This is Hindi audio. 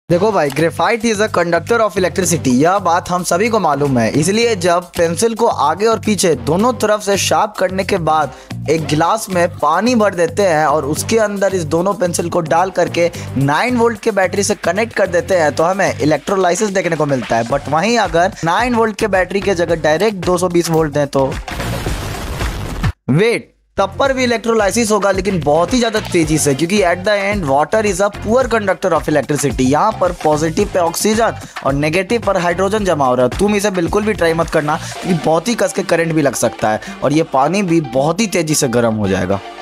देखो भाई, graphite is a conductor of electricity, यह बात हम सभी को मालूम है। इसलिए जब पेंसिल को आगे और पीछे दोनों तरफ से शार्प करने के बाद एक गिलास में पानी भर देते हैं और उसके अंदर इस दोनों पेंसिल को डाल करके 9 वोल्ट के बैटरी से कनेक्ट कर देते हैं तो हमें इलेक्ट्रोलाइसिस देखने को मिलता है। बट वहीं अगर 9 वोल्ट के बैटरी के जगह डायरेक्ट 220 वोल्ट दें तो वेट, तब पर भी इलेक्ट्रोलाइसिस होगा, लेकिन बहुत ही ज्यादा तेजी से, क्योंकि at the end water is a poor conductor of electricity. यहाँ पर पॉजिटिव पे ऑक्सीजन और नेगेटिव पर हाइड्रोजन जमा हो रहा है। तुम इसे बिल्कुल भी ट्राई मत करना, क्योंकि बहुत ही कस के करंट भी लग सकता है और ये पानी भी बहुत ही तेजी से गर्म हो जाएगा।